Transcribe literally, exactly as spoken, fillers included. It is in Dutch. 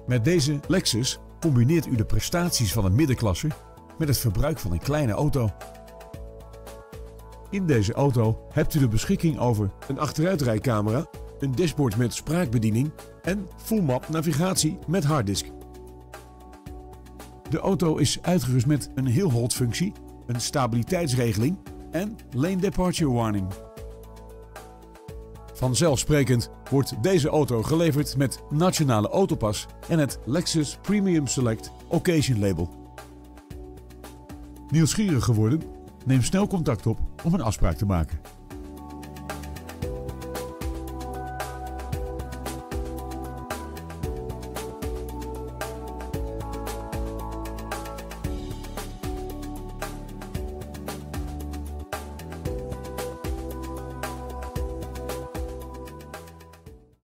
Met deze Lexus combineert u de prestaties van een middenklasse met het verbruik van een kleine auto. In deze auto hebt u de beschikking over een achteruitrijcamera, een dashboard met spraakbediening en full map navigatie met harddisk. De auto is uitgerust met een hill hold functie, een stabiliteitsregeling en lane departure warning. Vanzelfsprekend wordt deze auto geleverd met Nationale Autopas en het Lexus Premium Select Occasion label. Nieuwsgierig geworden? Neem snel contact op om een afspraak te maken.